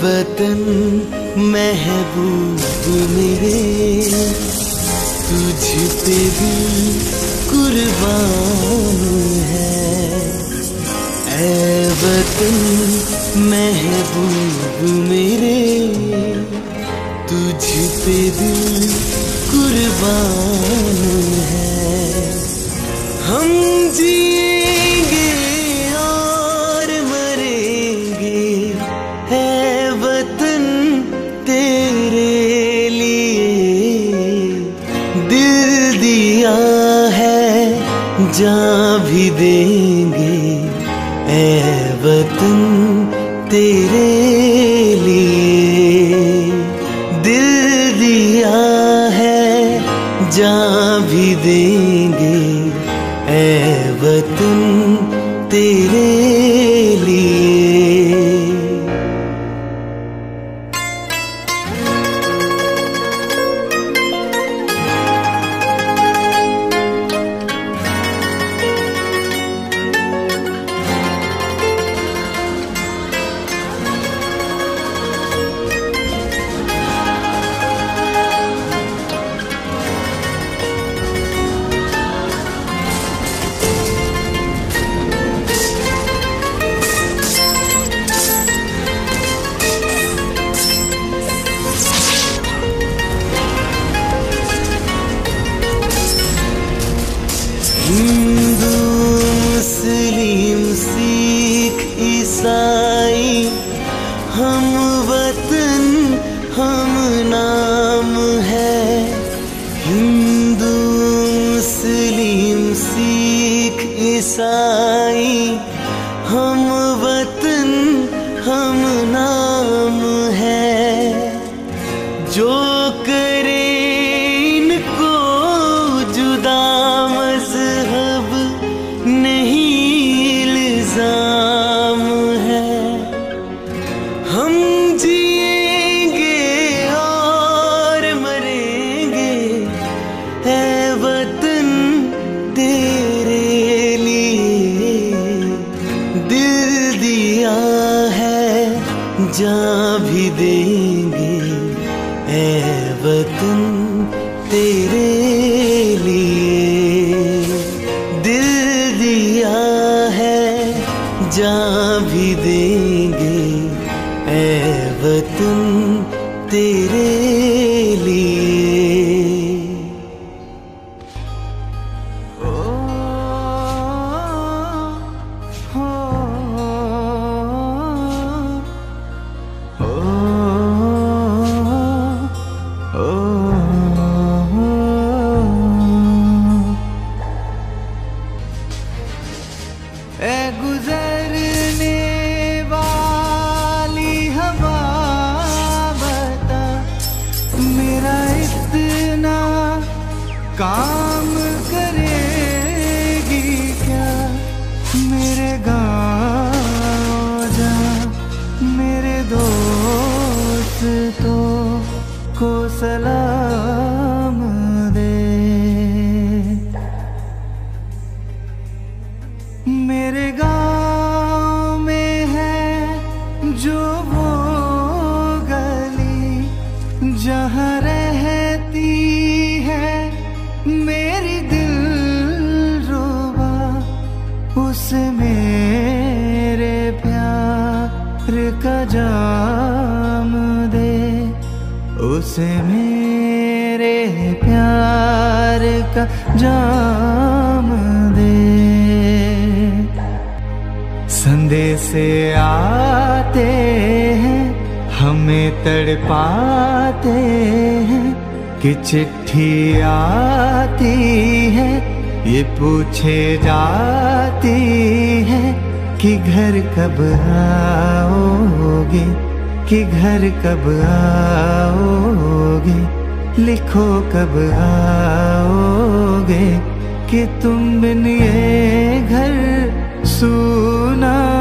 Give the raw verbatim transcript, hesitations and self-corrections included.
वतन महबूब मेरे, तुझ पे दिल कुर्बान है। ऐ वतन महबूब मेरे, तुझ पे दिल कुर्बान है। हम जिएंगे और मरेंगे, है वतन तेरे लिए। दिल दिया है जान भी देंगे, ऐ वतन तेरे लिए। दिल दिया है जान भी देंगे, ऐ वतन तेरे लिए। हिंदू मुस्लिम सिख ईसाई, हम वतन हम नाम है। हिंदू मुस्लिम सिख ईसाई, हम वतन हम नाम है। जो करे इनको जुदा मजहब नहीं इल्जाम है। हम जिएंगे और मरेंगे, है वतन तेरे लिए। दिल दिया है जान भी देंगे, ऐ वतन तेरे लिए। दिल दिया है जान भी देंगे, ऐ वतन तेरे लिए। ओ, हो, ओ, ओ, ओ। ऐ गुजरने वाली हवा बता, मेरा इतना काम करेगी क्या। मेरे गाँव जा, मेरे दोस्तों को सलाम दे। मेरे गाँव में है जो वो गली, जहाँ रहती है मेरी दिलरुबा। उसे मेरे प्यार का जाम दे, उसे मेरे प्यार का जाम दे। संदेशे आते हैं हमें तड़पाते हैं, कि चिट्ठी आती है ये पूछे जाती है, कि घर कब आओगे, कि घर कब आओगे। लिखो कब आओगे, कि तुम बिन ये घर सूना